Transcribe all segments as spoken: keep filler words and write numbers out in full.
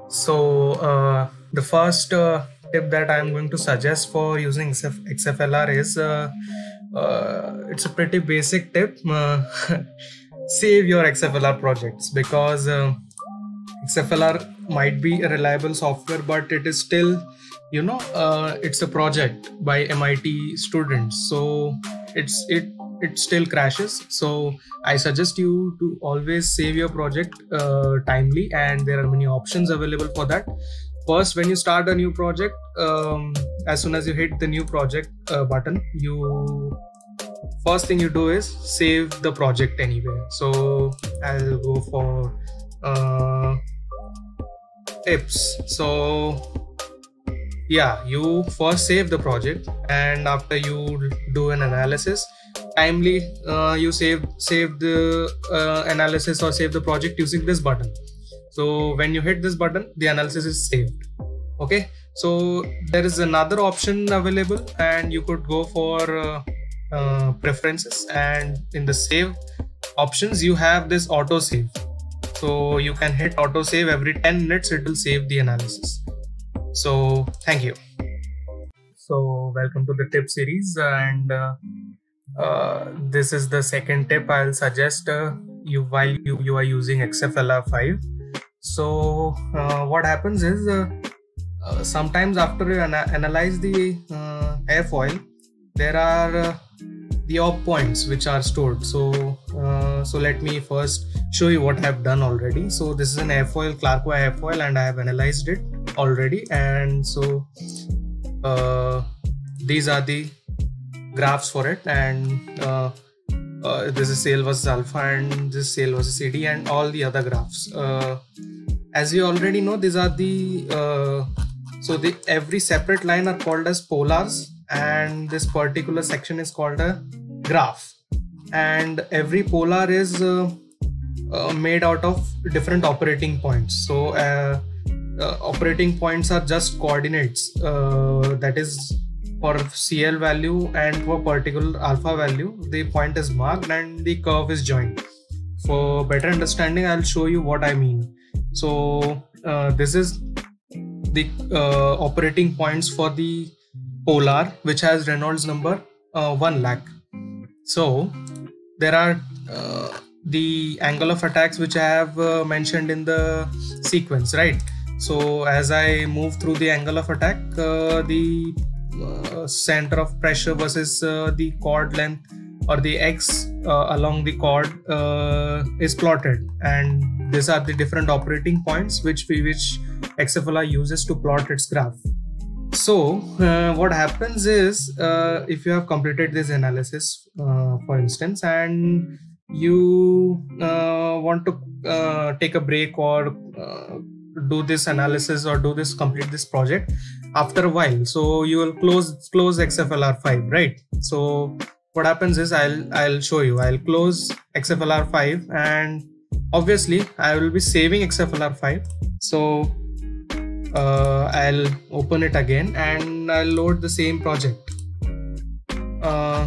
So uh, the first uh, tip that I'm going to suggest for using X F L R is uh, uh, it's a pretty basic tip. Uh, save your X F L R projects because uh, X F L R might be a reliable software, but it is still, you know, uh, it's a project by M I T students, so it's it it still crashes. So I suggest you to always save your project uh, timely, and there are many options available for that. First, when you start a new project, um, as soon as you hit the new project uh, button, you first thing you do is save the project anywhere. So I'll go for uh, tips. So yeah, you first save the project, and after you do an analysis, timely uh, you save save the uh, analysis or save the project using this button. So when you hit this button, the analysis is saved. Okay, so there is another option available, and you could go for uh, uh, preferences, and in the save options you have this auto save. So you can hit auto save every ten minutes, it will save the analysis. So thank you. So welcome to the tip series, and uh, uh, this is the second tip I'll suggest uh, you while you, you are using X F L R five. So uh, what happens is uh, uh, sometimes after you ana analyze the uh, airfoil, there are uh, the op points which are stored. So uh, so let me first show you what I have done already. So this is an airfoil, Clarko airfoil, and I have analyzed it already. And so uh, these are the graphs for it, and uh, uh, this is sale versus alpha, and this sale versus C D, and all the other graphs. Uh, as you already know, these are the uh, so the every separate line are called as polars, and this particular section is called a graph, and every polar is uh, uh, made out of different operating points. So uh, uh, operating points are just coordinates, uh, that is for C L value, and for particular alpha value the point is marked and the curve is joined. For better understanding, I'll show you what I mean. So uh, this is the uh, operating points for the polar, which has Reynolds number uh, one lakh. So there are uh, the angle of attacks which I have uh, mentioned in the sequence, right? So as I move through the angle of attack, uh, the uh, center of pressure versus uh, the chord length, or the x uh, along the chord uh, is plotted, and these are the different operating points which we which X F L R uses to plot its graph. So uh, what happens is uh, if you have completed this analysis, uh, for instance, and you uh, want to uh, take a break, or uh, do this analysis, or do this complete this project after a while, so you will close close X F L R five, right? So what happens is I'll I'll show you. I'll close X F L R five, and obviously I will be saving X F L R five. So uh, I'll open it again, and I'll load the same project. Uh,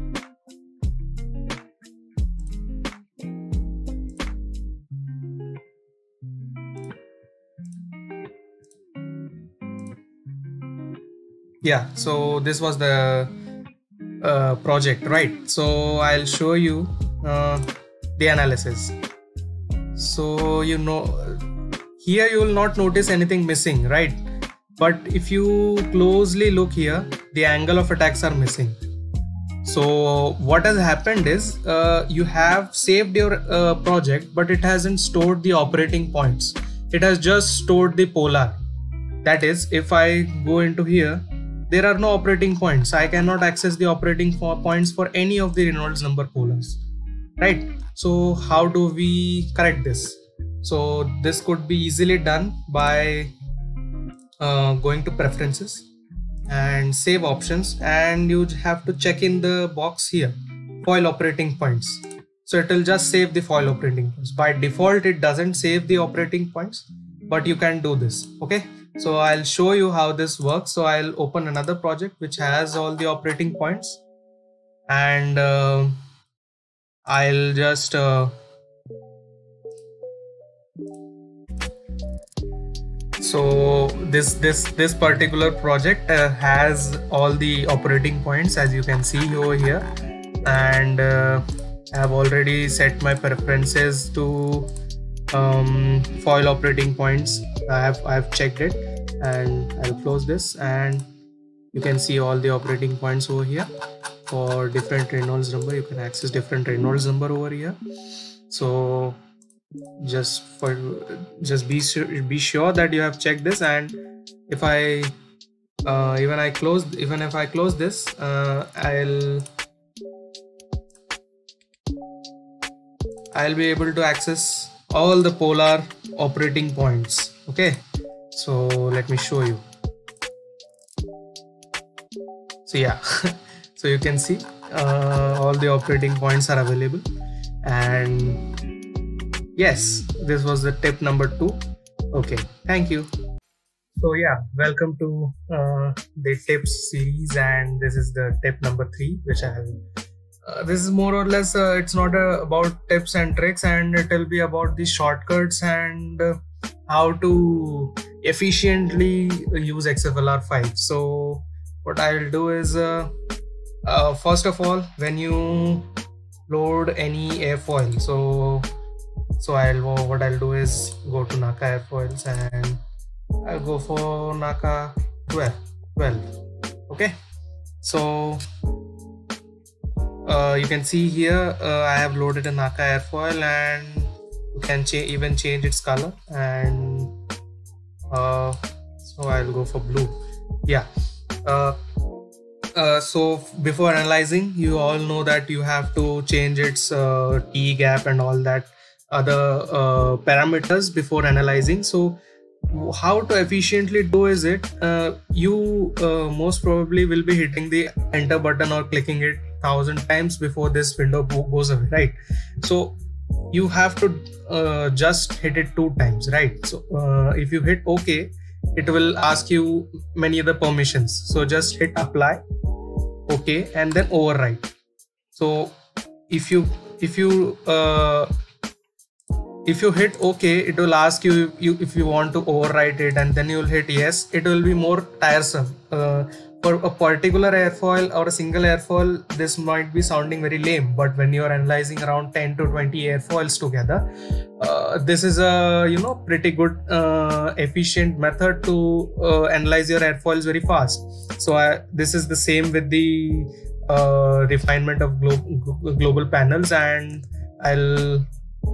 yeah, so this was the uh, project, right? So I'll show you uh, the analysis. So you know, here you will not notice anything missing, right? But if you closely look here, the angle of attacks are missing. So what has happened is uh, you have saved your uh, project, but it hasn't stored the operating points. It has just stored the polar. That is, if I go into here, there are no operating points. I cannot access the operating points for any of the Reynolds number polars, right? So how do we correct this? So this could be easily done by uh, going to preferences and save options, and you have to check in the box here, foil operating points. So it will just save the foil operating points. By default, it doesn't save the operating points, but you can do this. Okay, so I'll show you how this works. So I'll open another project which has all the operating points, and uh, I'll just uh, So this this this particular project uh, has all the operating points, as you can see over here, and uh, I have already set my preferences to um, foil operating points. I have I have checked it, and I'll close this, and you can see all the operating points over here. For different Reynolds number, you can access different Reynolds number over here. So just for just be sure be sure that you have checked this. And if I uh, even I close even if I close this, uh, I'll I'll be able to access all the Polar operating points. Okay, so let me show you. So yeah, so you can see uh, all the operating points are available. And yes, this was the tip number two. Okay, thank you. So yeah, welcome to uh, the tips series, and this is the tip number three, which I have. Uh, this is more or less, uh, it's not uh, about tips and tricks, and it will be about the shortcuts and uh, how to efficiently use X F L R five. So what I'll do is, uh, uh, first of all, when you load any airfoil, so so I'll what I'll do is go to Naka airfoils, and I'll go for Naka twelve. Okay, so uh, you can see here uh, I have loaded a Naka airfoil, and you can cha even change its color, and uh, so I'll go for blue. Yeah. Uh, uh, so before analyzing, you all know that you have to change its uh, T gap and all that other uh, parameters before analyzing. So how to efficiently do is it, uh, you uh, most probably will be hitting the enter button or clicking it thousand times before this window goes away, right? So you have to uh, just hit it two times, right? So uh, if you hit OK, it will ask you many other permissions. So just hit apply, OK, and then overwrite. So if you if you uh, if you hit OK, it will ask you, you if you want to overwrite it, and then you will hit yes. It will be more tiresome. Uh, for a particular airfoil or a single airfoil, this might be sounding very lame, but when you are analyzing around ten to twenty airfoils together, uh, this is a you know pretty good uh, efficient method to uh, analyze your airfoils very fast. So I, this is the same with the uh, refinement of glo global panels, and I'll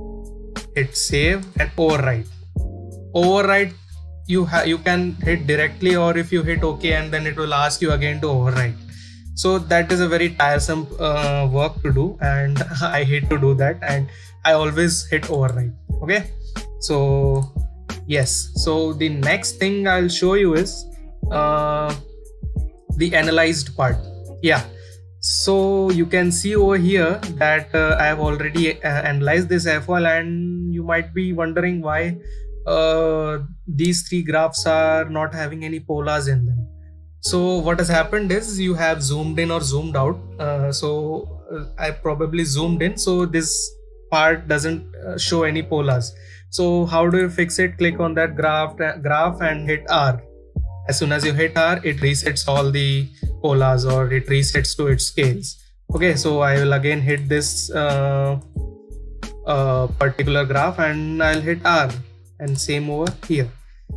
hit save and overwrite. Overwrite you have you can hit directly, or if you hit OK, and then it will ask you again to overwrite. So that is a very tiresome uh, work to do, and I hate to do that, and I always hit overwrite. Okay, so yes, so the next thing I'll show you is uh, the analyzed part. Yeah, so you can see over here that uh, I have already uh, analyzed this airfoil, and you might be wondering why uh, these three graphs are not having any polars in them. So what has happened is you have zoomed in or zoomed out. Uh, so uh, I probably zoomed in, so this part doesn't uh, show any polars. So how do you fix it? Click on that graph, uh, graph and hit R. As soon as you hit R, it resets all the polars, or it resets to its scales. Okay, so I will again hit this uh, uh, particular graph, and I'll hit R, and same over here.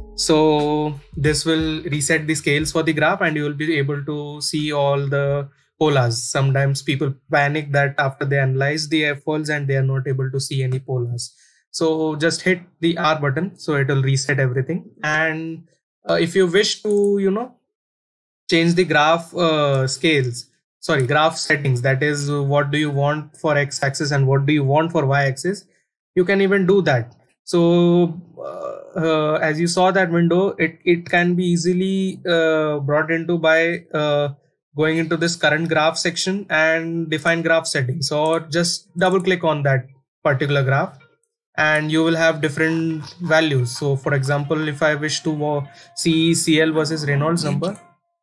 So this will reset the scales for the graph, and you will be able to see all the polars. Sometimes people panic that after they analyze the airfoils and they are not able to see any polars. So just hit the R button, so it will reset everything. And uh, if you wish to, you know, change the graph uh, scales, sorry, graph settings, that is what do you want for X axis and what do you want for Y axis, you can even do that. So uh, uh, as you saw that window, it, it can be easily uh, brought into by uh, going into this current graph section and define graph settings, or just double click on that particular graph and you will have different values. So for example, if I wish to uh, see C L versus Reynolds number,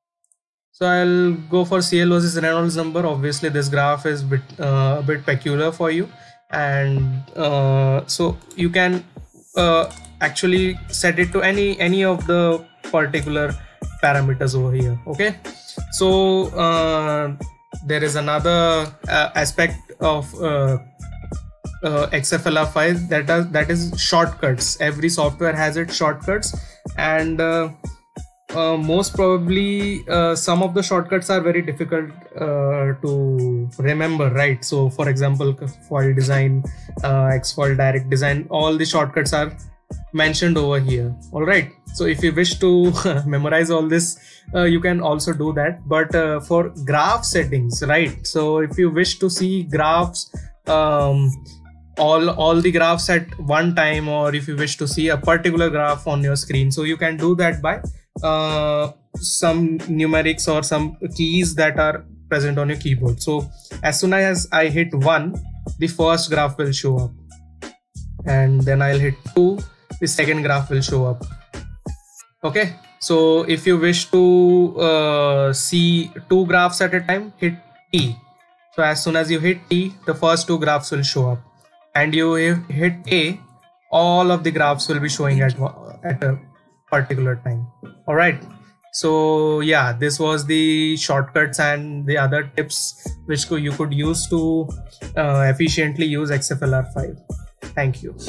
so I'll go for C L versus Reynolds number. Obviously this graph is bit, uh, a bit peculiar for you, and uh, so you can uh, actually set it to any any of the particular parameters over here. Okay, so uh, there is another uh, aspect of uh, uh, X F L R five that does that is shortcuts. Every software has its shortcuts, and uh, uh, most probably uh, some of the shortcuts are very difficult uh, to remember, right? So for example, foil design, uh, X foil direct design, all the shortcuts are mentioned over here. All right, so if you wish to memorize all this, uh, you can also do that. But uh, for graph settings, right, so if you wish to see graphs, um, all all the graphs at one time, or if you wish to see a particular graph on your screen, so you can do that by uh, some numerics or some keys that are present on your keyboard. So as soon as I hit one, the first graph will show up, and then I'll hit two, the second graph will show up. Okay, so if you wish to uh, see two graphs at a time, hit T. So as soon as you hit T, the first two graphs will show up, and you hit A, all of the graphs will be showing at at a particular time. All right, so yeah, this was the shortcuts and the other tips which you could use to uh, efficiently use X F L R five. Thank you.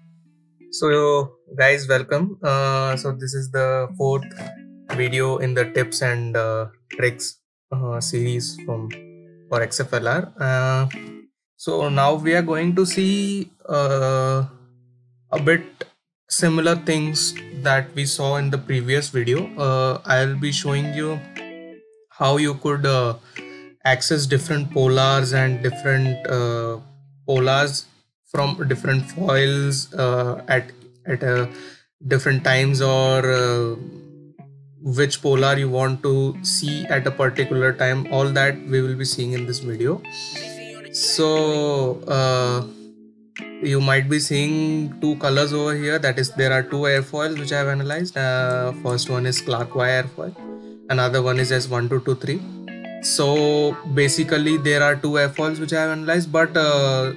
So guys, welcome. Uh, so this is the fourth video in the tips and uh, tricks uh, series from for X F L R. Uh, so now we are going to see uh, a bit similar things that we saw in the previous video. Uh, I'll be showing you how you could uh, access different polars and different uh, polars from different foils uh, at at a different times, or uh, which polar you want to see at a particular time. All that we will be seeing in this video. So uh, you might be seeing two colors over here. That is, there are two airfoils which I have analyzed. Uh, first one is Clark Y airfoil, another one is S one two two three. So basically there are two airfoils which I have analyzed, but uh,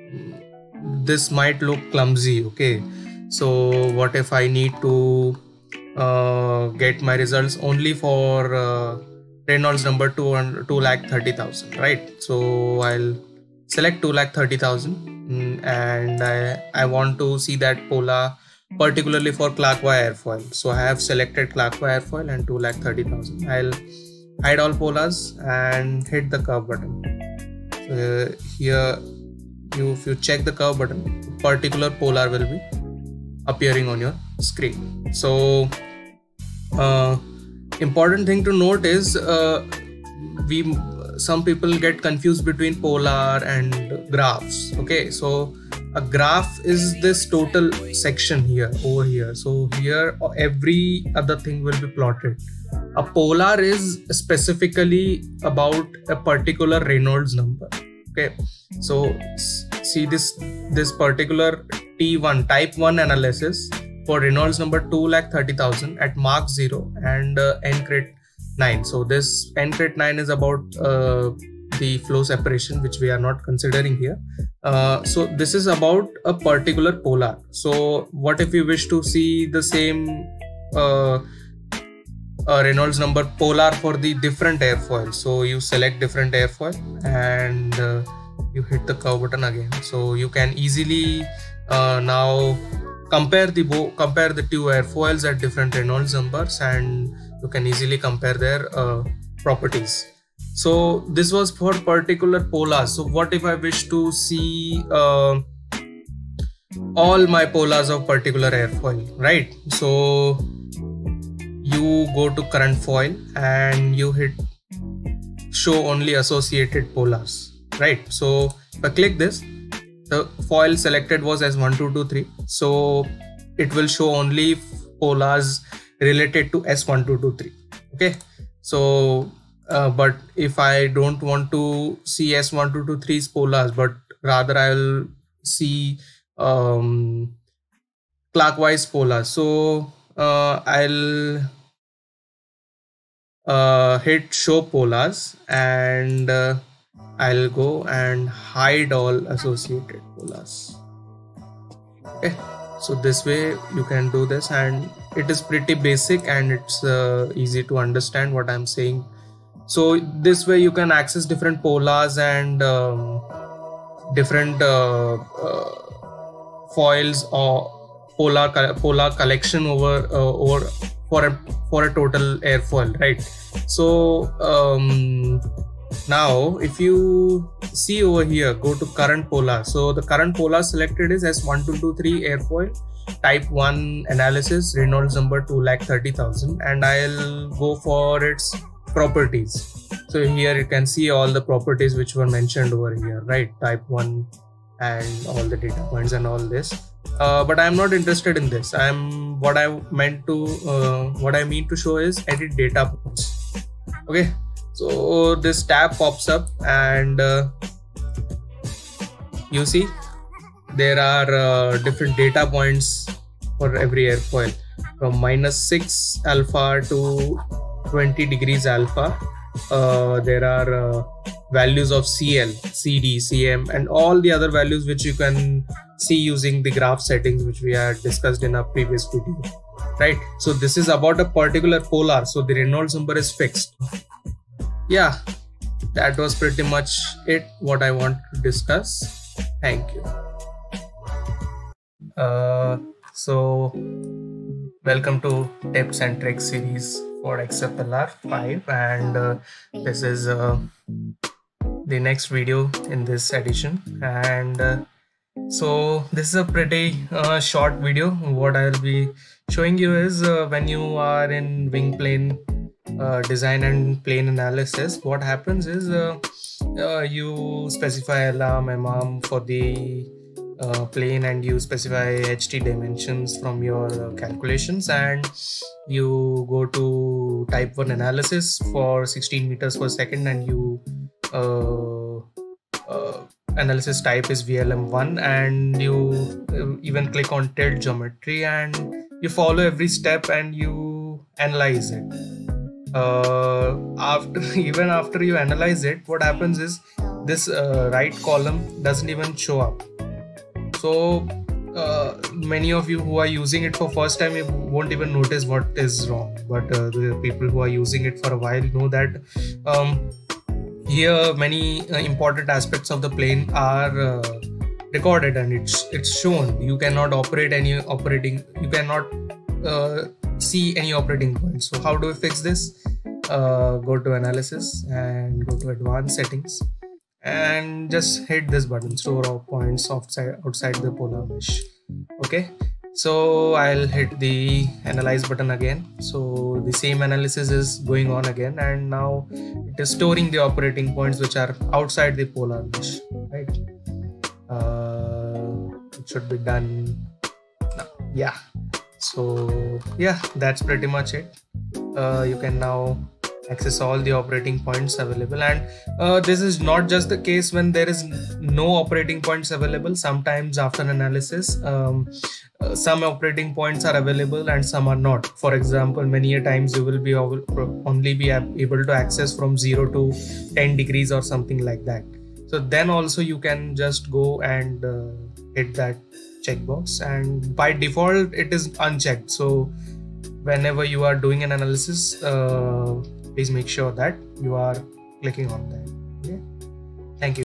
this might look clumsy. Okay, so what if I need to uh, get my results only for uh, Reynolds number two lakh thirty thousand, right? So I'll select two lakh thirty thousand, and I, I want to see that polar particularly for Clark Y airfoil. So I have selected Clark Y airfoil and two lakh thirty thousand. I'll hide all polars and hit the curve button. Uh, here you if you check the curve button, particular polar will be appearing on your screen. So uh, important thing to note is uh, we some people get confused between polar and graphs. Okay, so a graph is this total section here over here. So here every other thing will be plotted. A polar is specifically about a particular Reynolds number. Okay, so see this this particular T one type one analysis for Reynolds number two lakh thirty thousand at Mach zero and uh, N crit nine. So this N crit nine is about uh, the flow separation, which we are not considering here. Uh, so this is about a particular polar. So what if you wish to see the same uh, uh, Reynolds number polar for the different airfoil? So you select different airfoil and uh, you hit the curve button again. So you can easily uh, now compare the compare the two airfoils at different Reynolds numbers, and you can easily compare their uh, properties. So this was for particular polars. So what if I wish to see uh, all my polars of particular airfoil, right? So you go to current foil and you hit show only associated polars, right? So if I click this, the foil selected was S one two two three, so it will show only polars related to S one two two three. Okay, so uh, but if I don't want to see S one two two three's polars, but rather I will see um, clockwise polars, so uh, I'll uh, hit show polars, and uh, I'll go and hide all associated polars. Okay, So this way you can do this, and it is pretty basic and it's uh, easy to understand what I'm saying. So this way you can access different polars and um, different uh, uh, foils or polar polar collection over uh, over for a for a total airfoil, right? So um, now if you see over here, go to current polar. So the current polar selected is S one two two three airfoil, type one analysis, Reynolds number two lakh thirty thousand, and I'll go for its properties. So here you can see all the properties which were mentioned over here, right? Type one and all the data points and all this. Uh, but I'm not interested in this. I'm what I meant to uh, what I mean to show is edit data points. Okay, so this tab pops up and uh, you see there are uh, different data points for every airfoil, from minus six alpha to twenty degrees alpha. Uh, there are uh, values of C L, C D, C M, and all the other values which you can see using the graph settings which we had discussed in our previous video, right? So this is about a particular polar, so the Reynolds number is fixed. Yeah, that was pretty much it what I want to discuss. Thank you. Uh, so welcome to Tips and Tricks series for X F L R five, and uh, this is uh, the next video in this edition. And uh, so this is a pretty uh, short video. What I'll be showing you is uh, when you are in wing plane uh, design and plane analysis, what happens is uh, uh, you specify alarm, M arm for the Uh, plane, and you specify H T dimensions from your uh, calculations, and you go to type one analysis for sixteen meters per second, and you uh, uh, analysis type is V L M one, and you uh, even click on tilt geometry and you follow every step and you analyze it. Uh, after even after you analyze it, what happens is this uh, right column doesn't even show up. So uh, many of you who are using it for first time, you won't even notice what is wrong, but uh, the people who are using it for a while know that um, here many uh, important aspects of the plane are uh, recorded and it's it's shown. You cannot operate any operating you cannot uh, see any operating points. So how do we fix this? Uh, go to analysis and go to advanced settings and just hit this button, store all points outside outside the polar mesh. Okay, so I'll hit the analyze button again. So the same analysis is going on again, and now it is storing the operating points which are outside the polar mesh, right? Uh, it should be done now. Yeah, so yeah, that's pretty much it. Uh, you can now access all the operating points available, and uh, this is not just the case when there is no operating points available. Sometimes after analysis um, uh, some operating points are available and some are not. For example, many a times you will be only be able to access from zero to ten degrees or something like that. So then also you can just go and uh, hit that checkbox, and by default it is unchecked. So whenever you are doing an analysis, uh, please make sure that you are clicking on that. Okay, thank you.